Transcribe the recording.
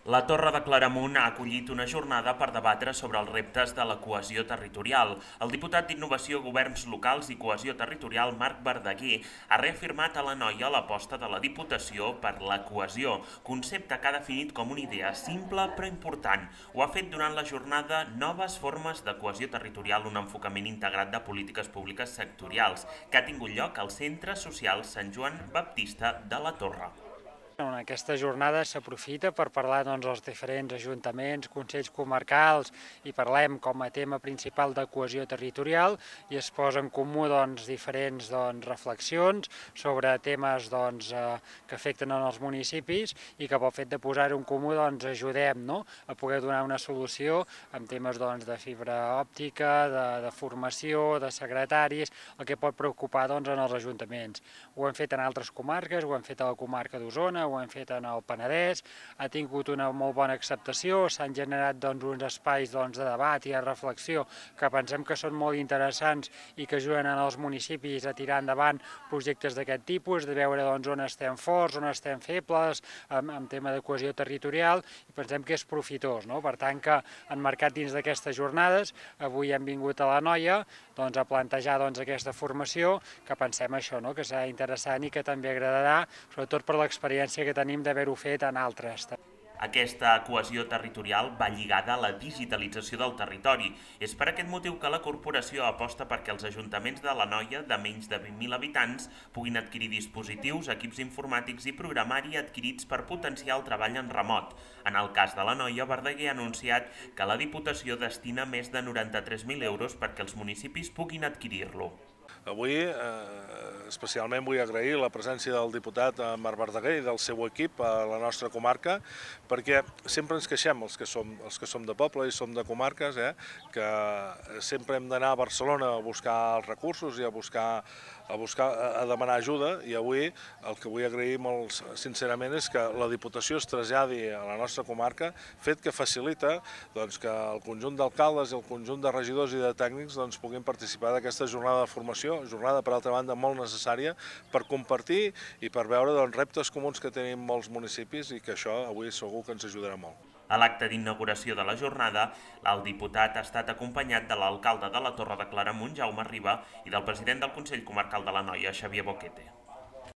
La Torre de Claramunt ha acollit una jornada per debatre sobre els reptes de la cohesió territorial. El diputat d'Innovació, Governs Locals i Cohesió Territorial, Marc Verdaguer, ha reafirmat a l'Anoia l'aposta de la Diputació per la cohesió, concepte que ha definit com una idea simple però important. Ho ha fet durant la jornada Noves formes de cohesió territorial, un enfocament integrat de polítiques públiques sectorials, que ha tingut lloc al Centre Social Sant Joan Baptista de la Torre. En aquesta jornada s'aprofita per parlar dels diferents ajuntaments, consells comarcals i parlem com a tema principal de cohesió territorial i es posa en comú diferents reflexions sobre temes que afecten els municipis i que pel fet de posar-ho en comú ajudem a poder donar una solució en temes de fibra òptica, de formació, de secretaris, el que pot preocupar en els ajuntaments. Ho hem fet en altres comarques, ho hem fet a la comarca d'Osona, ho hem fet en el Penedès, ha tingut una molt bona acceptació, s'han generat uns espais de debat i de reflexió que pensem que són molt interessants i que ajuden als municipis a tirar endavant projectes d'aquest tipus, de veure on estem forts, on estem febles, en tema de cohesió territorial, i pensem que és profitós. Per tant, que emmarcat dins d'aquestes jornades, avui hem vingut a l'Anoia a plantejar aquesta formació, que pensem això, que serà interessant i que també agradarà, sobretot per l'experiència que tenim d'haver-ho fet en altres. Aquesta cohesió territorial va lligada a la digitalització del territori. És per aquest motiu que la corporació aposta perquè els ajuntaments de l'Anoia de menys de 20.000 habitants puguin adquirir dispositius, equips informàtics i programari adquirits per potenciar el treball en remot. En el cas de l'Anoia, Verdaguer ha anunciat que la Diputació destina més de 93.000 euros perquè els municipis puguin adquirir-lo. Avui especialment vull agrair la presència del diputat Marc Verdaguer i del seu equip a la nostra comarca, perquè sempre ens queixem, els que som de poble i som de comarques, que sempre hem d'anar a Barcelona a buscar els recursos i a demanar ajuda, i avui el que vull agrair molt sincerament és que la Diputació es traslladi a la nostra comarca, fet que facilita que el conjunt d'alcaldes i el conjunt de regidors i de tècnics puguin participar d'aquesta jornada de formació, jornada per altra banda molt necessària per compartir i per veure reptes comuns que tenim molts municipis, i que això avui segur que ens ajudarà molt. A l'acte d'inauguració de la jornada, el diputat ha estat acompanyat de l'alcalde de la Torre de Claramunt, Jaume Riba, i del president del Consell Comarcal de l'Anoia, Xavier Boquete.